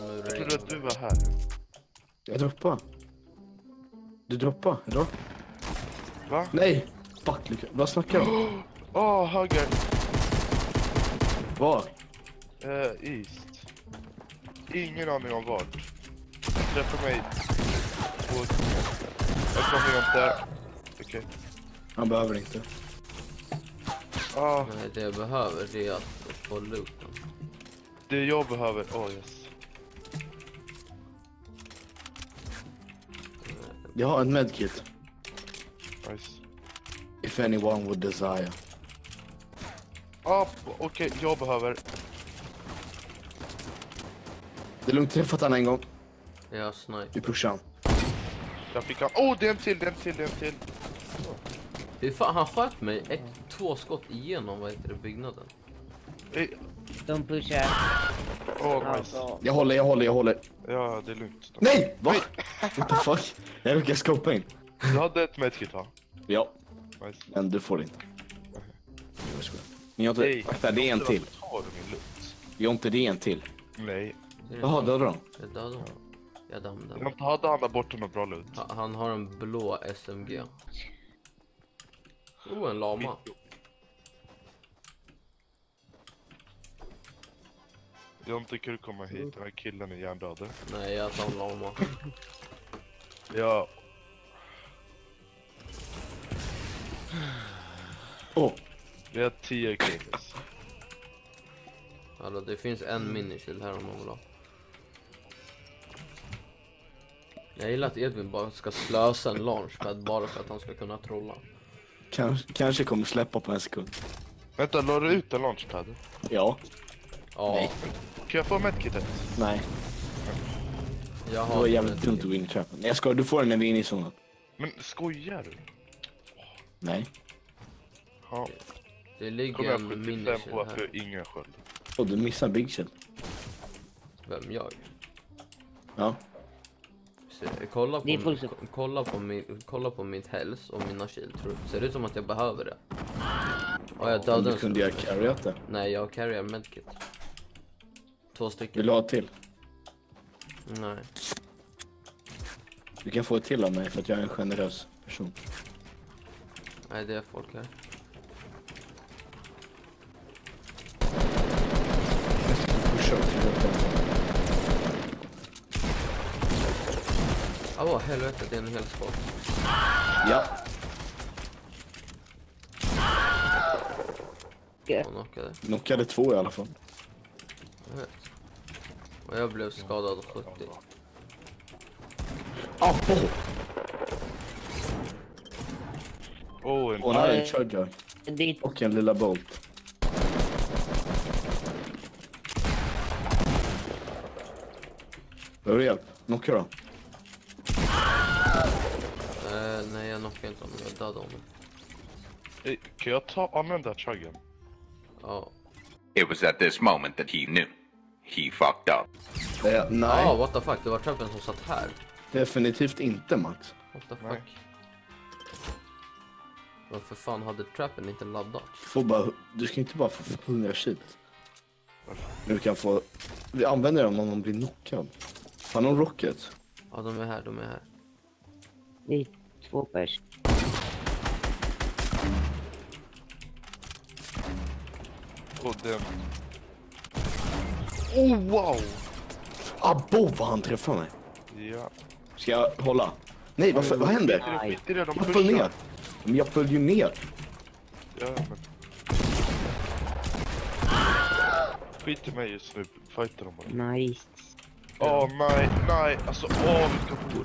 Jag trodde att du var här. Jag droppar. Du droppar, eller? Va? Nej! Fuck, Luka. Vad snackar du om? Höger. Var? East. Ingen aning om vart. Träffa mig. Jag kommer inte. Okej. Han behöver inte. Nej, det jag behöver det är att få looten. Det jag behöver. Yes. Jag har en medkit. Nice. If anyone would desire. Okej, jag behöver. Det är lugnt, träffat han en gång. Ja, snipe. Vi pushar han. Jag fick han. Det är en till. Hur fan, han sköt mig 2 skott igenom, vad heter det, byggnaden. De pushar. Nice. Jag håller. Ja, det är lugnt. Nej! Va? What the fuck? Jag råkade skopa in. Du hade ett medkit, va? Ja. Nice. Men du får inte. Men jag har inte... det är en till. Jag har inte det en till. Nej. Jaha, dödade de? Jag dödade honom. Jag dömde. Jag hade han där borta med bra loot. Han har en blå SMG. En lama. Jag inte kunde komma hit, den här killen är hjärndöd. Nej, jag tar en lama. Ja. Vi har 10 kills. Alltså, det finns en minishield här om man vill ha. Jag gillar att Edvin bara ska slösa en launchpad bara för att han ska kunna trolla. Kanske kommer släppa på en sekund. Vänta, la du ut en launchpad? Ja. Nej. Kan jag få medkitet? Nej. Det var jävligt dumt att gå in i trappen. Jag ska, du får den när vi är inne i zonen. Men skojar du? Nej. Ja. Det ligger kommer en minishield på här. för ingen sköld. Du missar Big Shell. Vem, jag? Ja. Så, kolla på mitt health och mina shield. Ser det ut som att jag behöver det? Jag dödade du kunde jag carryat det. Nej, jag carryar medkit. 2 stycken. Vill du ha till? Nej. Du kan få ett till av mig för att jag är en generös person. Nej, det är folk här. Helvete, det är en hel skott. Ja. Knockade 2 i alla fall. Jag vet. Och jag blev skadad 70. Och här är en charger. Och en lilla bolt. Behöver du hjälp? Knockar då? Nej, jag knockar inte honom. Jag dödade honom. Kan jag använda chuggen? Ja. It was at this moment that he knew. He fucked up. Nej. What the fuck? Det var trappen som satt här. Definitivt inte, Max. What the fuck? Varför fan hade trappen inte laddat? Du ska inte bara få 100 shit. Du kan få... Vi använder dem om de blir knockad. Har någon rocket? Ja, de är här. Det är 2 pers. Wow! Vad han träffade mig. Ja. Ska jag hålla? Nej, vad händer? Jag föll ner. Men jag föll ju ner. Ja, men... Skit i mig just nu. Fighter dem bara. Nice. Nej. Alltså, vilka bor.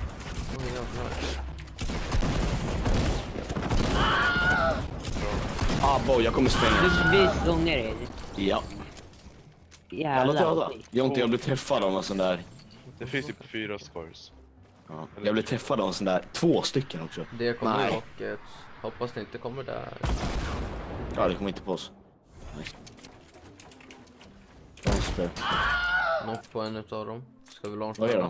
Jag kommer spränga. Du gånger är det. Ja. Jävlar. Jag blev träffad av en sån där. Det finns typ 4 scores. Ja. Jag blev träffad av en sån där. 2 stycken också. Det kommer rocket. Hoppas det inte kommer där. Ja, det kommer inte på oss. Nice. Vänster. Knock på en utav dem. Ska vi launcha? Vad är de?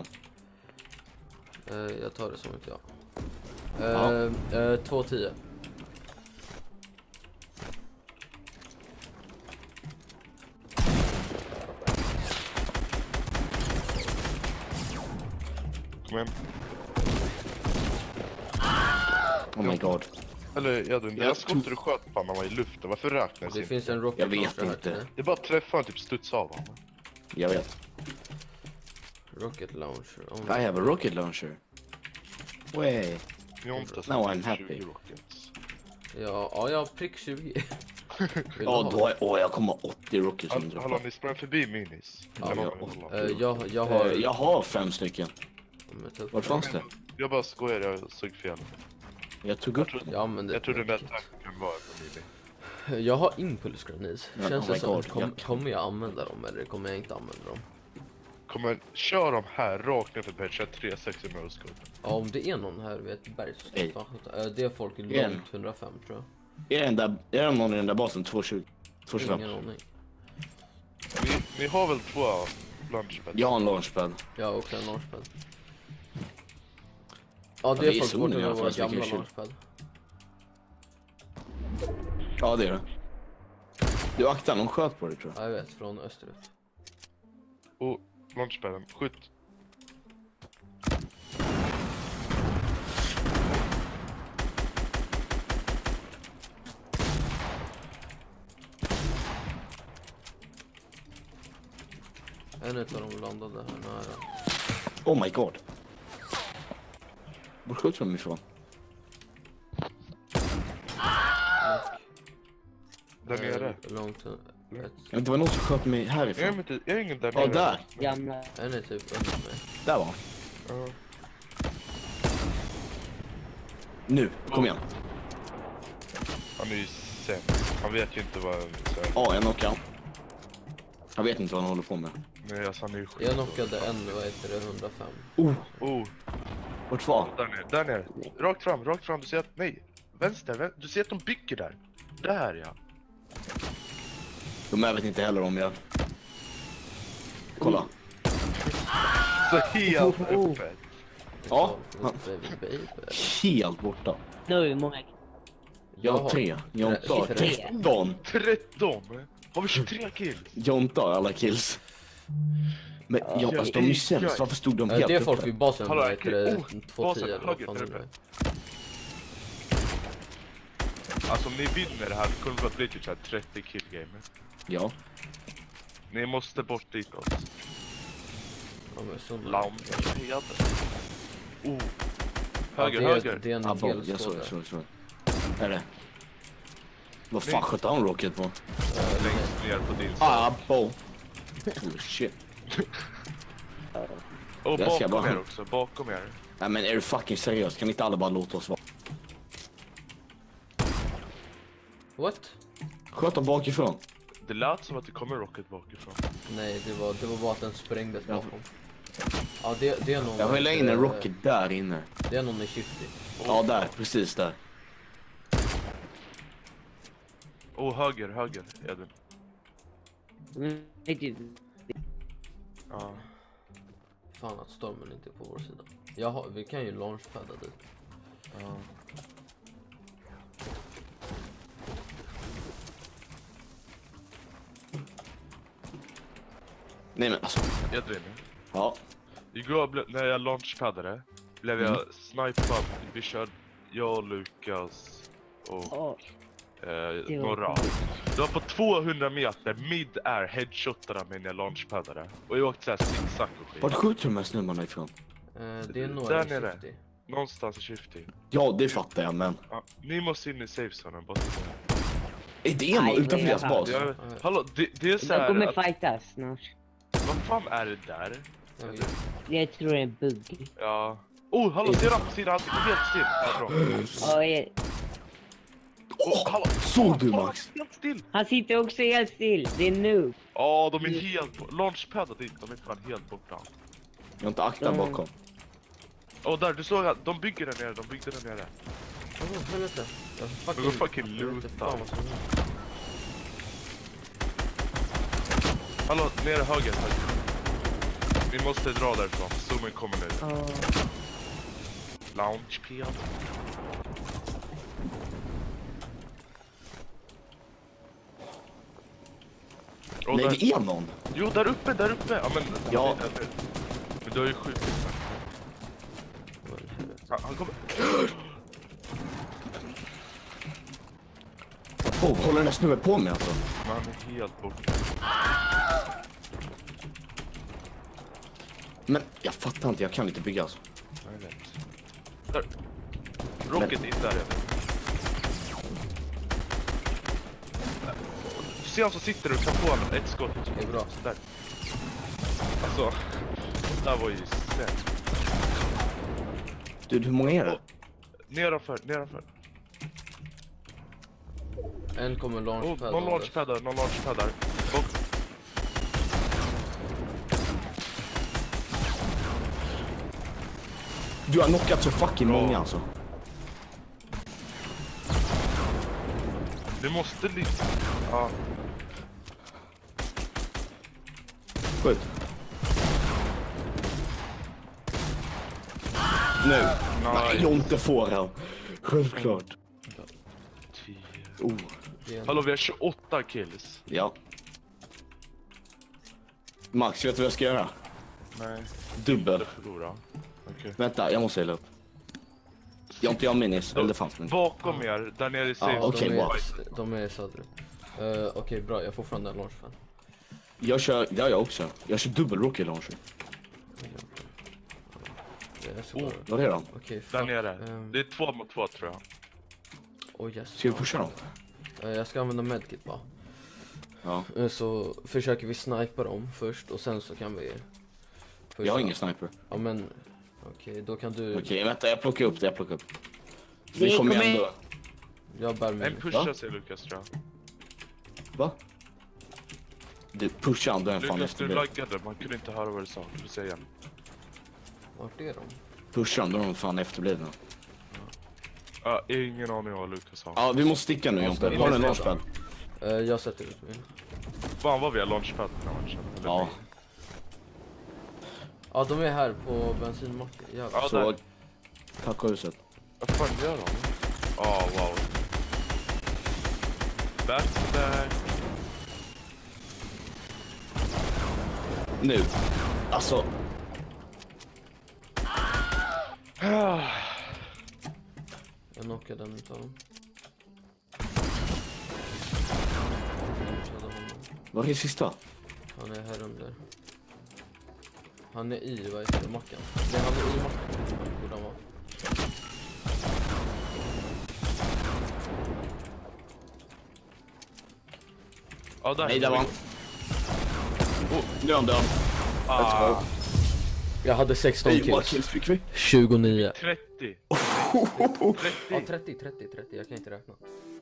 Jag tar det som inte jag. 2-10. Kom igen. Oh my god. Eller Edvin, deras skott du sköt på han var i luften. Varför räknas Det inte? finns en rocket Jag vet launcher här inte. till dig. Det är bara att träffa han, typ studsa av honom. Jag vet. Rocket launcher. Oh I have a rocket launcher. Way. Jontas No, har I'm typ happy. 20 rockets. Ja, jag har prick 20. Vill du Ja, ha? då är jag kommer 80 rockets som Hallå, droppar. ni sprang förbi minis. Ja, Kan ja, någon hålla? Jag har... Jag har 5 stycken. Vart fanns det? Jag bara skojar, jag såg fel. Jag tog upp. Ja, men Jag trodde nätet kan vara på mini. Jag har impulsgranit. Ja, Känns oh det my som, God, kommer jag använda dem eller kommer jag inte använda dem? Kör dem här rakt ner för berget, kör 360 med skott. Ja, om det är någon här vid ett berg så ska Hej. jag fan skjuta. Det är folk Igen. långt 105 tror Är det någon i den där basen? 220? jag. 225? Ingen aning. Ni har väl 2 launchpad? Jag har en launchpad. Jag har också en launchpad. Ja, det det är är folk zonen borta i alla med fall, våra så vi kan gamla köra. launchpad. Ja, det är det. Du aktar, någon sköt på dig tror jag. Ja, jag vet, från österut. Och launchpaden, skjut. En utav dem landade här nära. Oh my god. Var skjuter de ifrån? Där nere. Långt Ja, det var någon som sköt mig härifrån. Är ingen där Ja, nere? där. Gamla. En är typ under mig. Där var han. Ja. Nu, kom igen. Han är ju sämst. Han vet ju inte vad han säger. Ja, jag knockar han. Jag vet inte vad han håller på med. Nej, alltså han är ju skit. Jag knockade en, vad heter det, 105. Oh, Vart var? där nere. Rakt fram. Du ser att, nej. Vänster. Du ser att de bygger där. Där, ja. De vet inte heller om jag... Kolla. Så helt öppet. Ja, han- Baby. helt borta. Nu är många. Jag har 3. Jonta har 13. 13? Har vi 23 kills? Jonta har alla kills. Men ja, alltså, de är ju sämst. Varför stod de helt Det är folk uppe? vid basen, Hallå, vad heter det, basen, 210 eller vad höger, fan där det är. uppe. Alltså om ni vinner det här så kommer det att bli typ såhär 30 kill game. Ja. Ni måste bort dit oss. Ja, men så- Lounge. Oh. Ja, Höger. Det är en Abba, hel jag skål såg. där. Är det? Vad fan sköt han rocket på? Längst ner på din sida. Abba. Oh shit. Och Jag ska bakom bara- er också, bakom er. Nej men är du fucking seriös? Kan inte alla bara låta oss vara? What? Sköt dem bakifrån. Det lät som att det kommer rocket bakifrån. Nej, det var bara att den sprängdes bakom. Ja, det är någon... Jag vill in en rocket där inne. Det är någon i Shifty. Ja, där. Precis där. Höger, Edvin. Ja. Fan att stormen inte är på vår sida. Vi kan ju launchpadda dit. Ja. Nej men alltså. Edvin. Ja. Igår när jag launchpaddade blev jag snipad. Vi körde jag, Lukas och några. Det var på 200 meter mid-air headshotade mig när jag launchpaddade. Och jag åkte såhär zigzag och skit. Vart skjuter de här snubbarna ifrån? Det är några Där i nere. Shifty. Någonstans i Shifty. Ja, det fattar jag men. Ja, ni måste in i safe-zonen bara. Är det en Nej, utanför det är deras fan. bas? Ja, hallå, det är så De här kommer att, fightas snart. vad fan är det där? Jag vet. Jag tror det är en bugg. Ja. Hallå, ser han på sidan? Han sitter helt still. Ja, bra. Hallå, Såg du fan, Max? Helt still. Han sitter också helt still. Det är nu. Ja, de är helt launchpaddat dit. De är fan helt borta. Jag har inte aktat bakom. Där, du såg att de bygger där nere. De byggde där nere. Helvete. De går fucking loota. Hallå, nere höger. Vi måste dra därifrån. Zoomen kommer nu. Launchpad. Nej, det är någon. Jo, där uppe. Ja, men... Ja. Men du har ju skjutit. Han kommer. Håller den där snubben på mig alltså? Han är helt borta. Men jag fattar inte, jag kan inte bygga alltså. Jag vet. Där. Rocket in där. Se han som sitter och kan få honom ett skott. Det är bra. Där. Alltså, där var ju snett. Du, hur många är det? Nedanför. En kommer launchpad. Någon launchpad där. Du har knockat så fucking många alltså. Du måste lite. Ja. Skjut. Nu. Nej, jag inte får han. Självklart. 10. Oh. Hallå, vi har 28 kills. Ja. Max, vet du vad jag ska göra? Nej. Dubbel. Förlora. Okay. Vänta, jag måste hälla upp. Jag har inte jag minis, eller det fanns min. Bakom er, där nere i safe. okej, bra. De är söderut. Okej, bra. Jag får fram den launchpad. Jag kör, det har jag också. Jag kör dubbel rocket launcher. Det är så bra. Vad är det då? Okej, Där nere. Det är 2 mot 2 tror jag. Oh yes. Ska vi pusha dem? Jag ska använda medkit bara. Ja. Så försöker vi snipa dem först och sen så kan vi... Jag har ingen sniper. Ja men... Okej, då kan du... Okej, vänta, jag plockar upp det, Vi Vi kommer kommer- ändå. Jag bär mig. En pusha sig Lukas tror jag. Va? Du pushar han, då är han fan Lukas, efter du det. laggade. Man kunde inte höra vad du sa. Du säger igen. Vart är de? Pushar han, då är de fan efterblivna. Ja, ingen aning vad Lukas sa. Ja, vi måste sticka nu, Jonte. Har du en launchpad? Jag sätter ut min. Fan vad vi har launchpad den här matchen. Eller Ja. vi. Ja, de är här på bensinmacken. Jävlar. Ja, Så, där. tacka huset. Vad fan gör de? Wow. Back. Nu. Alltså, Jag knockade den utav dem. vad är det sista? Han är här under. Han är i, vad heter det, macken. Det är han är i macken. Borde han vara. Ja, där. Nej, där var han. Nu är han död. Ah, Jag hade 16 Hur många kills. kills fick vi? 29. 30. Ja, 30. Jag kan inte räkna.